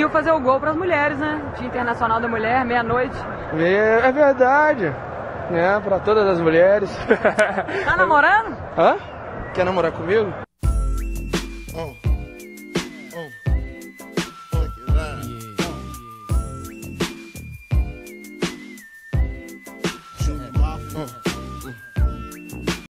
decidiu fazer o gol para as mulheres, né? Dia Internacional da Mulher, meia-noite. É verdade. Para todas as mulheres. Tá namorando? Hã? Quer namorar comigo?